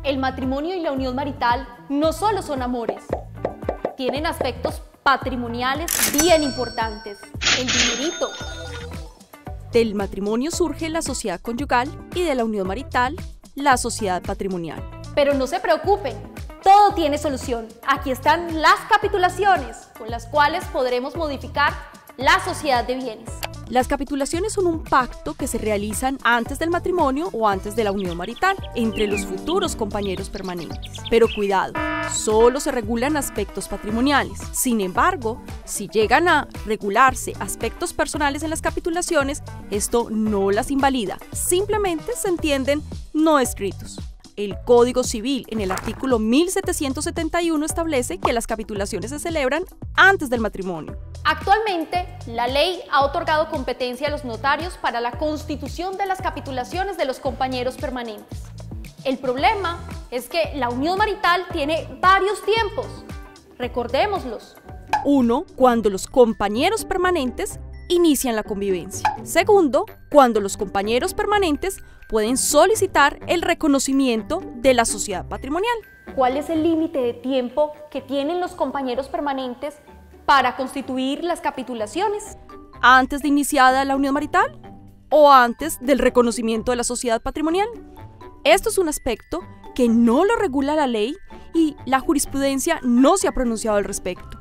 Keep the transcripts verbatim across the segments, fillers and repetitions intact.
El matrimonio y la unión marital no solo son amores, tienen aspectos patrimoniales bien importantes. El dinerito. Del matrimonio surge la sociedad conyugal y de la unión marital, la sociedad patrimonial. Pero no se preocupen, todo tiene solución. Aquí están las capitulaciones, con las cuales podremos modificar la sociedad de bienes. Las capitulaciones son un pacto que se realizan antes del matrimonio o antes de la unión marital entre los futuros compañeros permanentes. Pero cuidado, solo se regulan aspectos patrimoniales. Sin embargo, si llegan a regularse aspectos personales en las capitulaciones, esto no las invalida, simplemente se entienden no escritos. El Código Civil, en el artículo mil setecientos setenta y uno, establece que las capitulaciones se celebran antes del matrimonio. Actualmente, la ley ha otorgado competencia a los notarios para la constitución de las capitulaciones de los compañeros permanentes. El problema es que la unión marital tiene varios tiempos. Recordémoslos. Uno, cuando los compañeros permanentes inician la convivencia. Segundo, cuando los compañeros permanentes pueden solicitar el reconocimiento de la sociedad patrimonial. ¿Cuál es el límite de tiempo que tienen los compañeros permanentes para constituir las capitulaciones? ¿Antes de iniciada la unión marital o antes del reconocimiento de la sociedad patrimonial? Esto es un aspecto que no lo regula la ley y la jurisprudencia no se ha pronunciado al respecto.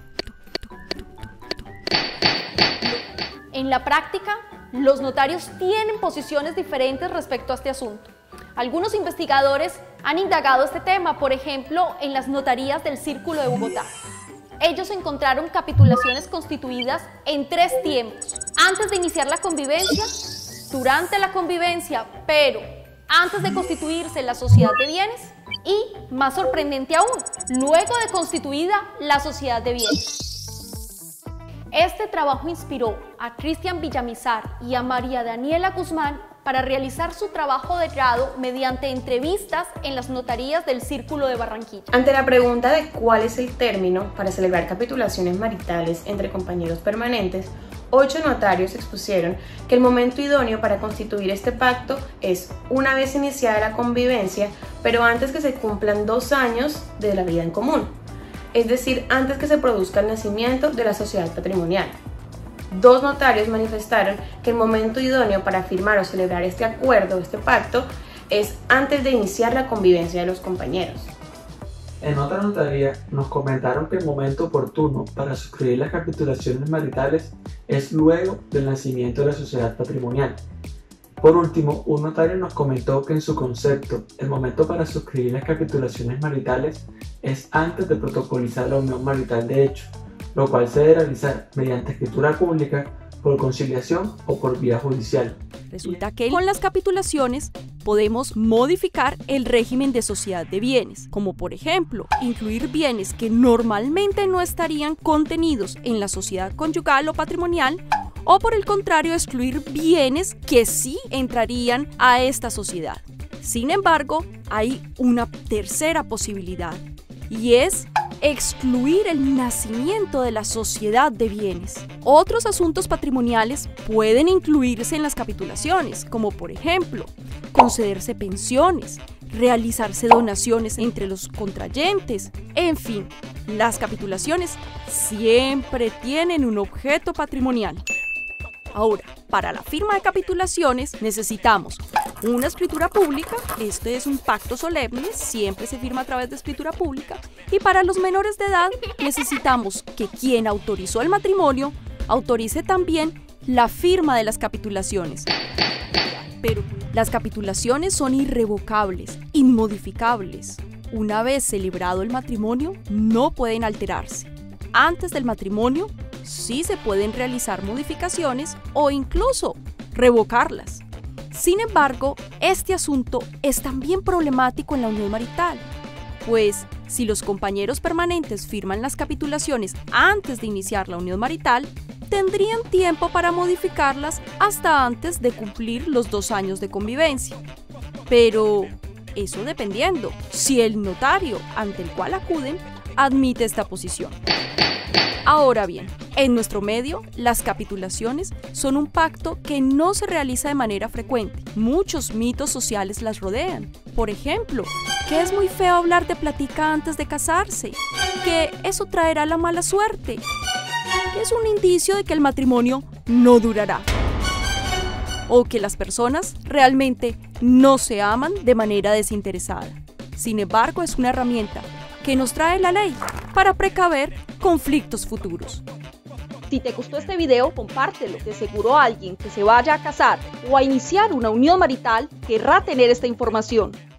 En la práctica, los notarios tienen posiciones diferentes respecto a este asunto. Algunos investigadores han indagado este tema, por ejemplo, en las notarías del Círculo de Bogotá. Ellos encontraron capitulaciones constituidas en tres tiempos: antes de iniciar la convivencia, durante la convivencia, pero antes de constituirse la sociedad de bienes y, más sorprendente aún, luego de constituida la sociedad de bienes. Este trabajo inspiró a Cristian Villamizar y a María Daniela Guzmán para realizar su trabajo de grado mediante entrevistas en las notarías del Círculo de Barranquilla. Ante la pregunta de cuál es el término para celebrar capitulaciones maritales entre compañeros permanentes, ocho notarios expusieron que el momento idóneo para constituir este pacto es una vez iniciada la convivencia, pero antes que se cumplan dos años de la vida en común, es decir, antes que se produzca el nacimiento de la sociedad patrimonial. Dos notarios manifestaron que el momento idóneo para firmar o celebrar este acuerdo, este pacto, es antes de iniciar la convivencia de los compañeros. En otra notaría nos comentaron que el momento oportuno para suscribir las capitulaciones maritales es luego del nacimiento de la sociedad patrimonial. Por último, un notario nos comentó que en su concepto, el momento para suscribir las capitulaciones maritales es antes de protocolizar la unión marital de hecho, lo cual se debe realizar mediante escritura pública, por conciliación o por vía judicial. Resulta que con las capitulaciones podemos modificar el régimen de sociedad de bienes, como por ejemplo, incluir bienes que normalmente no estarían contenidos en la sociedad conyugal o patrimonial, o por el contrario, excluir bienes que sí entrarían a esta sociedad. Sin embargo, hay una tercera posibilidad, y es excluir el nacimiento de la sociedad de bienes. Otros asuntos patrimoniales pueden incluirse en las capitulaciones, como por ejemplo, concederse pensiones, realizarse donaciones entre los contrayentes, en fin, las capitulaciones siempre tienen un objeto patrimonial. Ahora, para la firma de capitulaciones necesitamos una escritura pública, este es un pacto solemne, siempre se firma a través de escritura pública, y para los menores de edad necesitamos que quien autorizó el matrimonio autorice también la firma de las capitulaciones. Pero las capitulaciones son irrevocables, inmodificables. Una vez celebrado el matrimonio, no pueden alterarse. Antes del matrimonio, sí se pueden realizar modificaciones o incluso revocarlas. Sin embargo, este asunto es también problemático en la unión marital, pues si los compañeros permanentes firman las capitulaciones antes de iniciar la unión marital, tendrían tiempo para modificarlas hasta antes de cumplir los dos años de convivencia. Pero eso dependiendo si el notario ante el cual acuden admite esta posición. Ahora bien, En nuestro medio, las capitulaciones son un pacto que no se realiza de manera frecuente. Muchos mitos sociales las rodean. Por ejemplo, que es muy feo hablar de platica antes de casarse, que eso traerá la mala suerte, que es un indicio de que el matrimonio no durará, o que las personas realmente no se aman de manera desinteresada. Sin embargo, es una herramienta que nos trae la ley para precaver conflictos futuros. Si te gustó este video, compártelo. De seguro alguien que se vaya a casar o a iniciar una unión marital querrá tener esta información.